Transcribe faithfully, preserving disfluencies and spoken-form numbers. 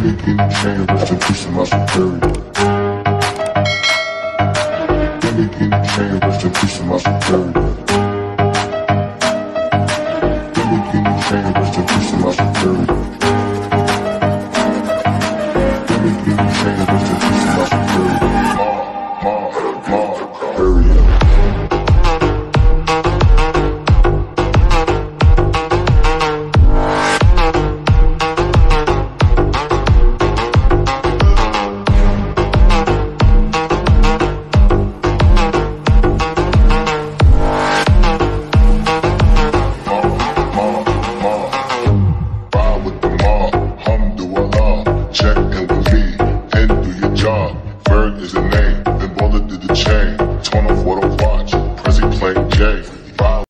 Reaqy chain, rest in peace to my superior. Reaqy chain, rest in peace to my superior. Reaqy chain, rest in peace to my superior. Reaqy chain, rest in peace to my superior. Ma, ma, ma, period. Check in with me, then do your job. Berg is the name, then Baller did the chain. Torn off what I watch, Prezi playing J.